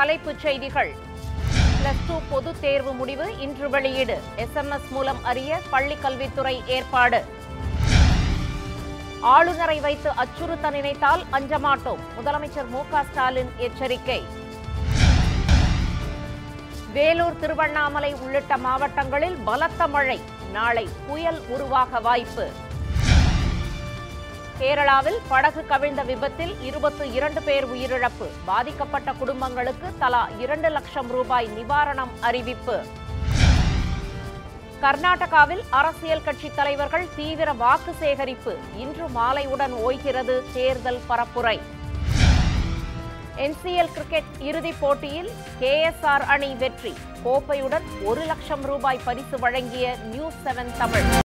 தலைப்புச் செய்திகள். +2 பொதுத் தேர்வு முடிவு இன்று வெளியீடு. SMS மூலம் அறிய பள்ளிக் கல்வித்துறை ஏற்பாடு. ஆளுநரை வைத்து அச்சுறுத்த நினைத்தால் அஞ்சமாட்டோம். முதலமைச்சர் மு.க. ஸ்டாலின் எச்சரிக்கை. வேலூர், திருவண்ணாமலை உள்ளிட்ட மாவட்டங்களில் பலத்த மழை. நாளை புயல் உருவாக வாய்ப்பு. கேரளாவில் படகு கவிழ்ந்த விபத்தில் 22 பேர் உயிரிழப்பு. பாதிக்கப்பட்ட குடும்பங்களுக்கு தலா 2 லட்சம் ரூபாய் நிவாரணம் அறிவிப்பு. கர்நாடகாவில் அரசியல் கட்சித் தலைவர்கள் தீவிர வாக்கு சேகரிப்பு. இன்று மாலையுடன் ஓய்கிறது தேர்தல் பரப்புரை. NCL கிரிக்கெட் இறுதிப் போட்டியில் KSR அணி வெற்றி. கோப்பையுடன் 1 லட்சம் ரூபாய் பரிசு வழங்கிய News7 தமிழ்.